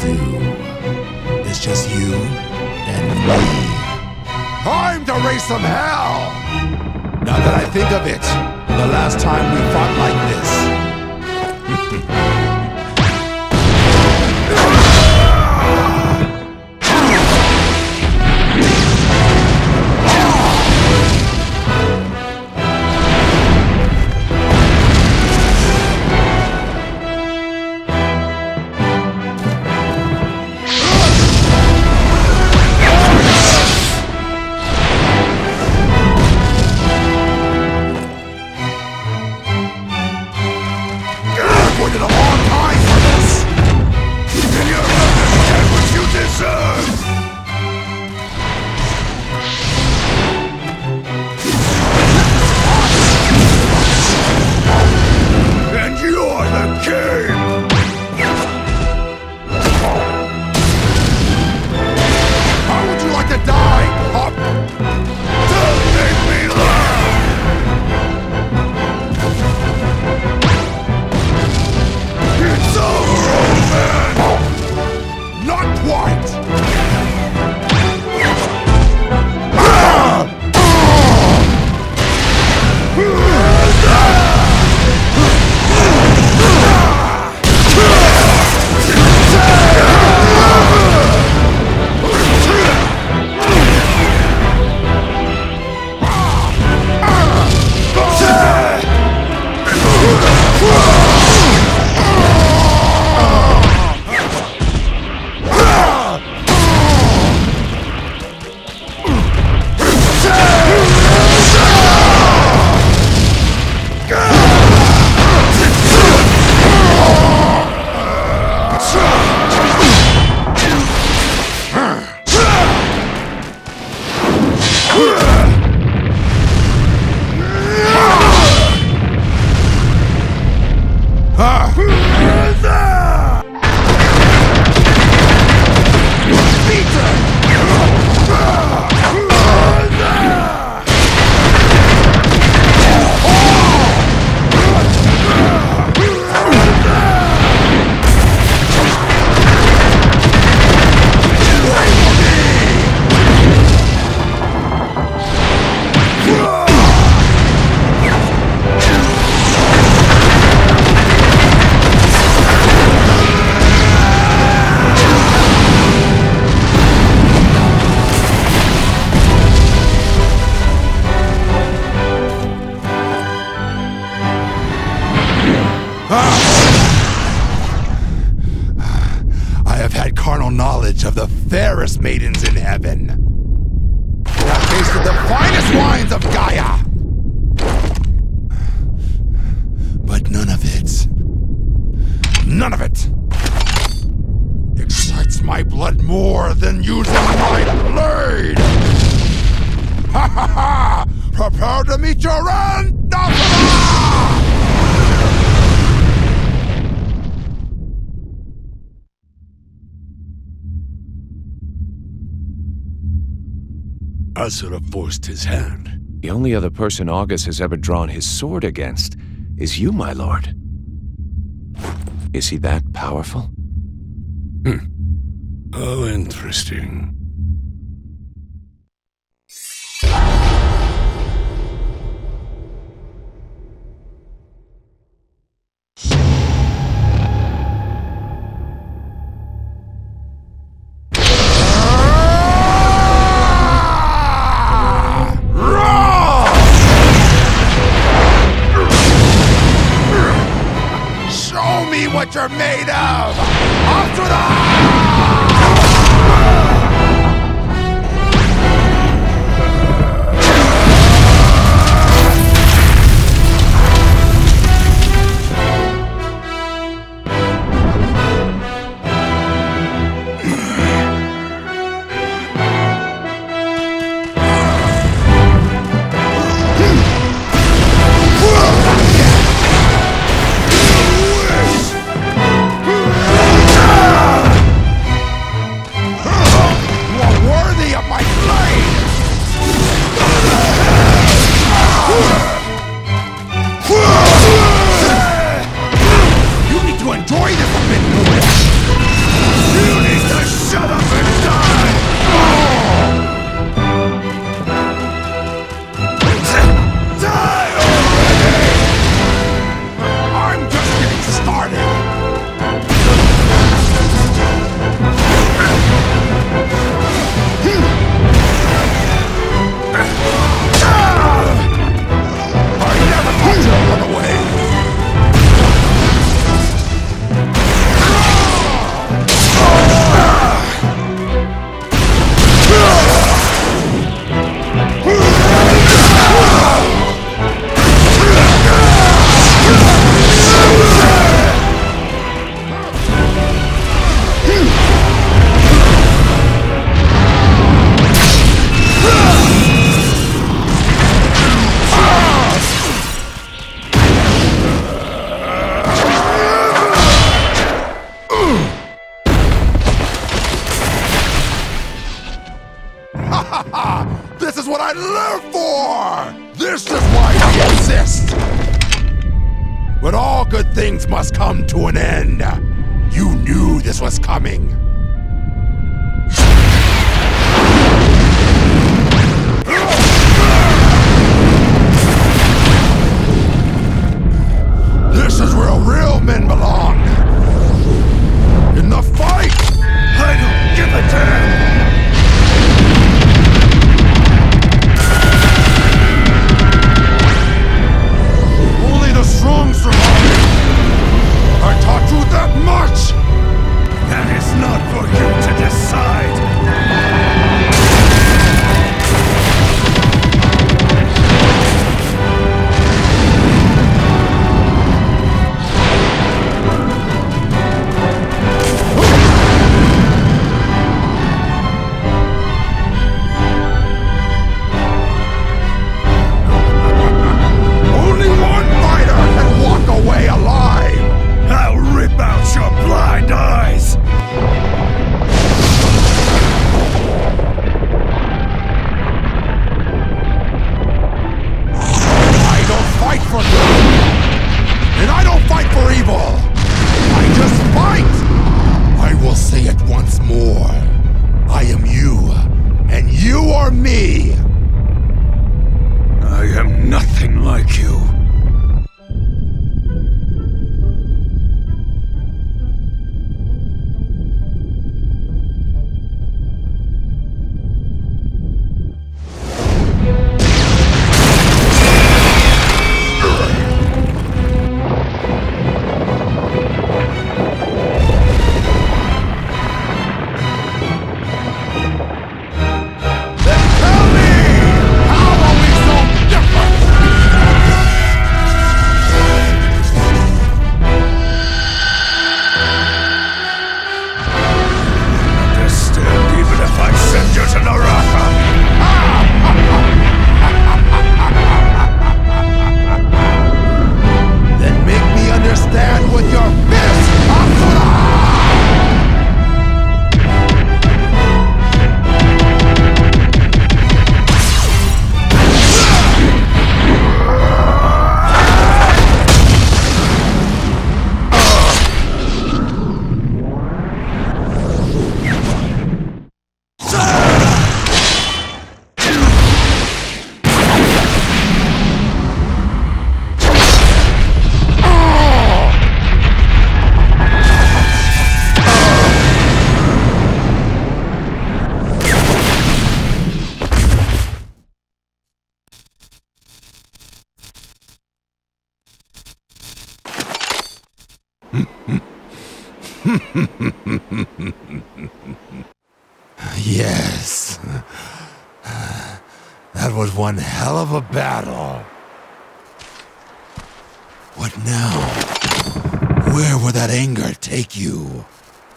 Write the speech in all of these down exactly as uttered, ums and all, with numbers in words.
do. It's just you and me. Time to raise some hell! Now that I think of it, the last time we fought like this. Of the fairest maidens in heaven. I've tasted the finest wines of Gaia. But none of it, none of it excites my blood more than using my blade. Ha ha ha! Prepare to meet your end! Asura forced his hand. The only other person August has ever drawn his sword against is you, my lord. Is he that powerful? Hmm. How interesting. What you're made of! Off to the... before! This is why we exist! But all good things must come to an end. You knew this was coming. This is where real men belong. In the fight! I don't give a damn! Only the strong survive! I taught you that much! That is not for you to decide! Only one fighter can walk away alive! I'll rip out your blind eyes! I don't fight for good! And I don't fight for evil! I just fight! I will say it once more. I am you, and you are me! I am nothing like you. Then tell me! How are we so different? Understand even if I send you to Naraka! Then make me understand with your fist, Asura! Yes. That was one hell of a battle. What now? Where will that anger take you?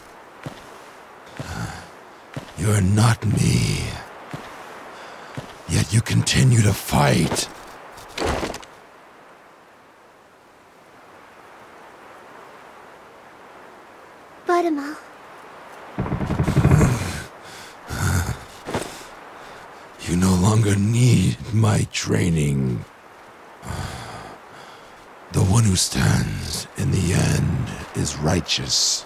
You're not me. Yet you continue to fight. Baruma. You no longer need my training. The one who stands in the end is righteous.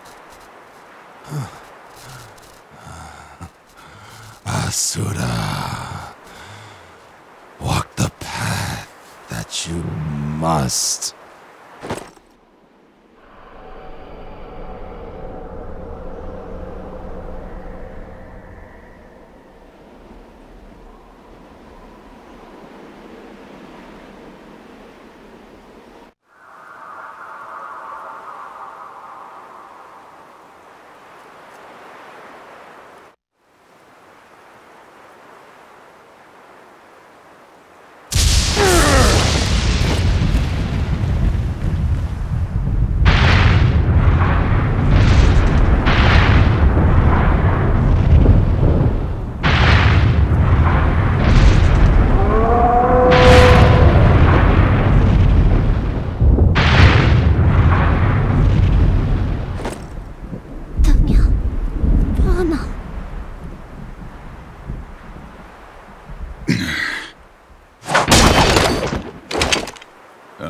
Asura, walk the path that you must.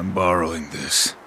I'm borrowing this.